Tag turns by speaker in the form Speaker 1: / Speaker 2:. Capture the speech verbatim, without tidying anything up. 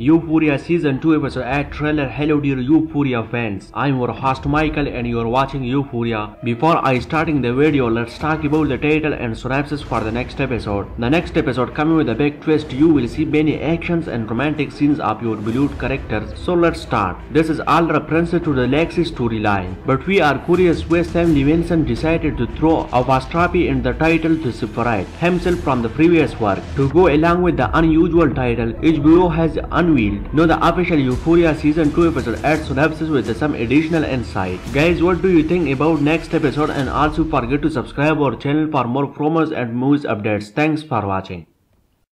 Speaker 1: Euphoria Season two episode eight trailer. Hello dear Euphoria fans, I'm your host Michael and you are watching Euphoria. Before I starting the video, let's talk about the title and synopsis for the next episode. The next episode coming with a big twist. You will see many actions and romantic scenes of your beloved characters. So let's start. This is all reference to the Lexi storyline, but we are curious why Sam Levinson decided to throw apostrophe in the title to separate himself from the previous work. To go along with the unusual title, H B O has unveiled now the official Euphoria Season two episode eight synopsis with some additional insight. Guys, what do you think about next episode? And also forget to subscribe our channel for more promos and movies updates. Thanks for watching.